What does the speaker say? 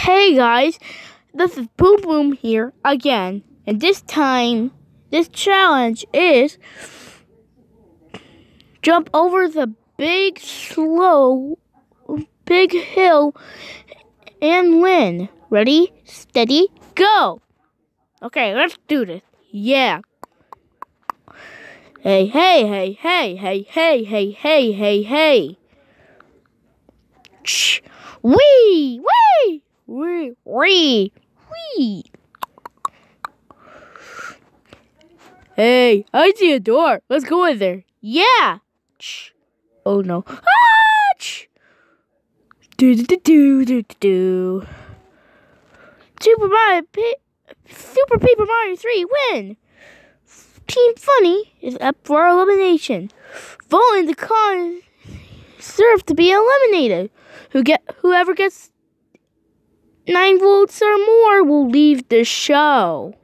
Hey guys, this is Boom Boom here again, and this time, this challenge is jump over the big hill and win. Ready, steady, go! Okay, let's do this. Yeah. Hey, hey, hey, hey, hey, hey, hey, hey, hey, hey. Shh. Wee, wee, wee, wee, wee. Hey, I see a door. Let's go in there. Yeah. Shh. Oh no. Ah! Shh. Do do do do do do. Super Paper Mario 3 win. Team Funny is up for elimination. Vote in the con serve to be eliminated. Whoever gets 9 votes or more will leave the show.